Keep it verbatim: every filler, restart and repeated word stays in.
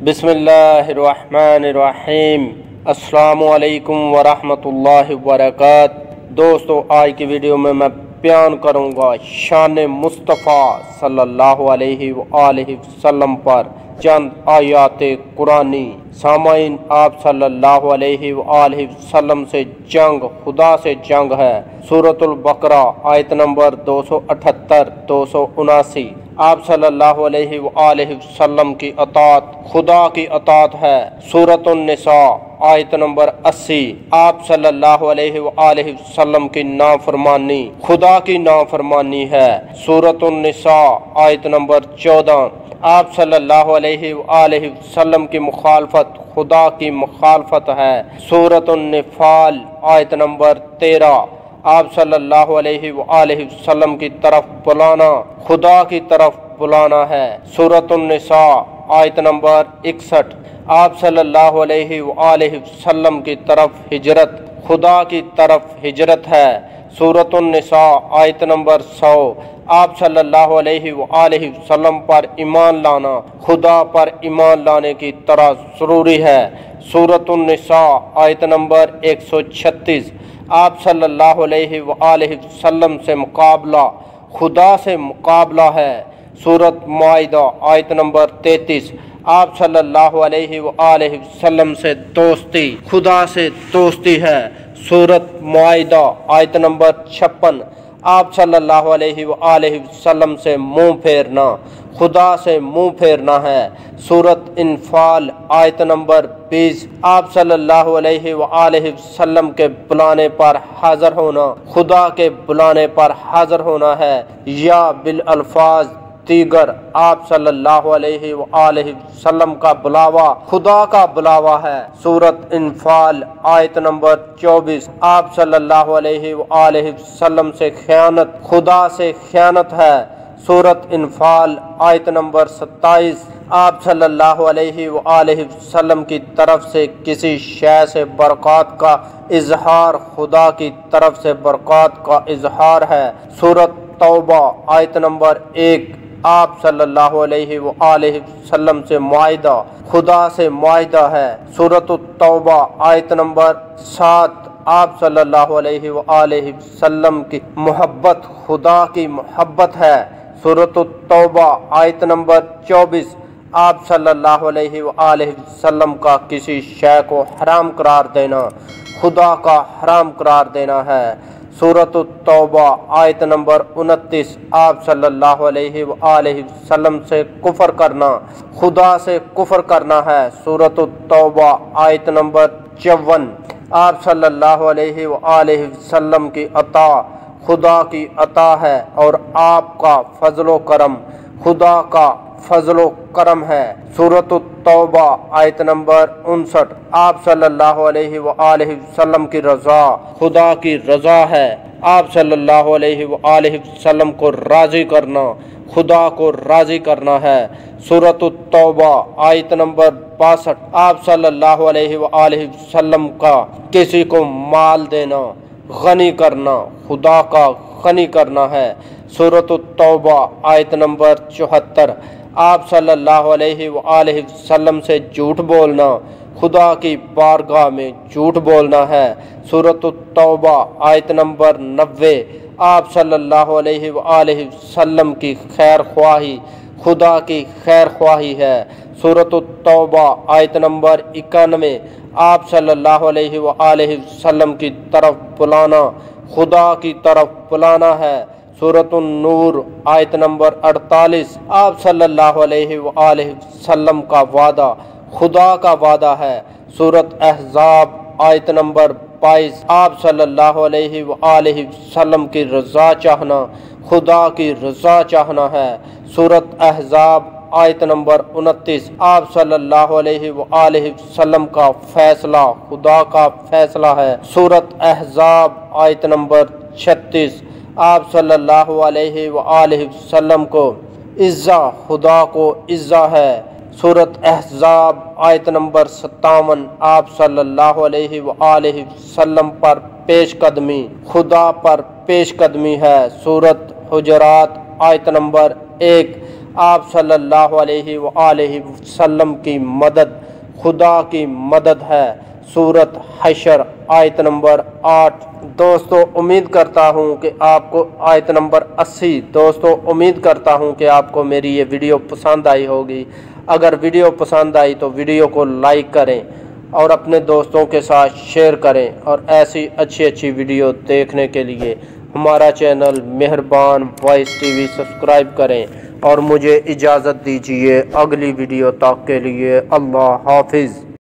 बिस्मिल्लाहिर्रहमानिर्रहीम। अस्सलामुअलैकुम वरहमतुल्लाहि वबरकातुहू। दोस्तों, आज की वीडियो में मैं बयान करूँगा शान मुस्तफ़ा सल्लल्लाहु अलैहि वआलिहि वसल्लम पर चंद आयात कुरानी। सामाईन, आप सल्लल्लाहु अलैहि वआलिहि वसल्लम से जंग खुदा से जंग है। सूरतुल बकरा आयत नंबर दो सौ अठहत्तर दो सौ उनासी। आप सल्लल्लाहु अलैहि वआलिहि वसल्लम की अतात खुदा की अतात है। सूरतुन निसा आयत नंबर अस्सी। आप सल्लल्लाहु अलैहि वआलिहि वसल्लम की नाफरमानी खुदा की नाफरमानी है। सूरतुन निसा आयत नंबर चौदह। आप सल्लल्लाहु अलैहि वआलिहि वसल्लम की मुखालफत खुदा की मुखालफत है। सूरतुन निफाल आयत नंबर तेरह। आप सल्लल्लाहु अलैहि वआलिहि वसल्लम की तरफ बुलाना खुदा की तरफ बुलाना है। सूरतुन निसा आयत नंबर इकसठ। आप सल्लल्लाहु अलैहि वआलिहि वसल्लम की तरफ हिजरत खुदा की तरफ हिजरत है। सूरतुन निसा आयत नंबर सौ। आप सल्लल्लाहु अलैहि वआलिहि वसल्लम पर ईमान लाना खुदा पर ईमान लाने की तरह ज़रूरी है। सूरतुन निसा आयत नंबर एक सौ छत्तीस। आप सल्लल्लाहु अलैहि वआलिहि वसल्लम से मुकाबला खुदा से मुकाबला है। सूरत माइदा आयत नंबर तैंतीस। आप सल्लल्लाहु अलैहि वआलिहि वसल्लम से दोस्ती खुदा से दोस्ती है। सूरत माइदा आयत नंबर छप्पन। आप सल्लल्लाहु अलैहि वआलिहि वसल्लम से मुंह फेरना खुदा से मुंह फेरना है। सूरत इनफाल आयत नंबर बीस। आप सल्लल्लाहु अलैहि वआलिहि वसल्लम के बुलाने पर हाजिर होना खुदा के बुलाने पर हाजिर होना है। या बिल अल्फाज दीगर, आप सल्लल्लाहु अलैहि वआलिहि वसल्लम का बुलावा खुदा का बुलावा है। सूरत इनफाल आयत नंबर चौबीस। आप सल्लल्लाहु अलैहि वआलिहि वसल्लम से खयानत खुदा से खयानत है। सूरत इनफाल आयत नंबर सत्ताईस। आप सल्लल्लाहु अलैहि वआलिहि वसल्लम की तरफ से किसी शय से बरक़ात का इजहार खुदा की तरफ से बरक़ात का इजहार है। सूरत तौबा आयत नंबर एक। आप सल्लल्लाहु अलैहि वआलिहि वसल्लम से मुआहिदा खुदा से मुआहिदा है। सूरत तौबा आयत नंबर सात। आप सल्लल्लाहु अलैहि वआलिहि वसल्लम की मोहब्बत खुदा की मोहब्बत है। सूरत तौबा आयत नंबर चौबीस। आप सल्लल्लाहु अलैहि वआलिहि वसल्लम का किसी शय को हराम करार देना खुदा का हराम करार देना है। सूरत तौबा आयत नंबर उनतीस। आप सल्लल्लाहु अलैहि वआलिहि वसल्लम से कुफर करना खुदा से कुफर करना है। सूरत तौबा आयत नंबर चौवन। आप सल्लल्लाहु अलैहि वआलिहि वसल्लम की अता खुदा की अता है और आपका फजलो करम खुदा का फजलो करम है। सूरत तौबा आयत नंबर उनसठ। आप सल्लल्लाहु अलैहि वआलिहि वसल्लम की रज़ा खुदा की रज़ा है। आप सल्लल्लाहु अलैहि वआलिहि वसल्लम को राज़ी करना खुदा को राज़ी करना है। सूरत तौबा आयत नंबर बासठ। आप सल्लल्लाहु अलैहि वआलिहि वसल्लम का किसी को माल देना गनी करना खुदा का गनी करना है। सूरत तौबा आयत नंबर चौहत्तर। आप सल्लल्लाहु अलैहि वआलिहि वसल्लम से झूठ बोलना खुदा की बारगाह में झूठ बोलना है। सूरत तौबा आयत नंबर नब्बे। आप सल्लल्लाहु अलैहि वआलिहि वसल्लम की खैर ख्वाही खुदा की खैर ख्वाही है। सूरत तौबा आयत नंबर इक्यानवे। आप सल्लल्लाहु अलैहि वआलिहि वसल्लम की तरफ बुलाना खुदा की तरफ बुलाना है। सूरतुन नूर आयत नंबर अड़तालीस। आप सल्लल्लाहु अलैहि वआलिहि वसल्लम का वादा खुदा का वादा है। सूरत अहज़ाब आयत नंबर बाईस। आप सल्लल्लाहु अलैहि वआलिहि वसल्लम की रज़ा चाहना खुदा की रज़ा चाहना है। सूरत अहज़ाब आयत नंबर उनतीस। आप सल्लल्लाहु अलैहि वआलिहि वसल्लम का फैसला खुदा का फैसला है। सूरत अहज़ाब आयत नंबर छत्तीस। आप सल्लल्लाहु अलैहि वआलिहि वसल्लम को इज़्ज़ा खुदा को इज़्ज़ा है। सूरत अहज़ाब आयत नंबर सत्तावन। आप सल्लल्लाहु अलैहि वआलिहि वसल्लम पर पेशकदमी खुदा पर पेशकदमी है। सूरत हुजरात आयत नंबर एक। आप सल्लल्लाहु अलैहि व आलिहि वसल्लम की मदद खुदा की मदद है। सूरत हशर आयत नंबर आठ। दोस्तों उम्मीद करता हूं कि आपको आयत नंबर अस्सी। दोस्तों उम्मीद करता हूं कि आपको मेरी ये वीडियो पसंद आई होगी। अगर वीडियो पसंद आई तो वीडियो को लाइक करें और अपने दोस्तों के साथ शेयर करें, और ऐसी अच्छी अच्छी वीडियो देखने के लिए हमारा चैनल मेहरबान वॉइस टीवी सब्सक्राइब करें। और मुझे इजाज़त दीजिए अगली वीडियो तक के लिए। अल्लाह हाफिज़।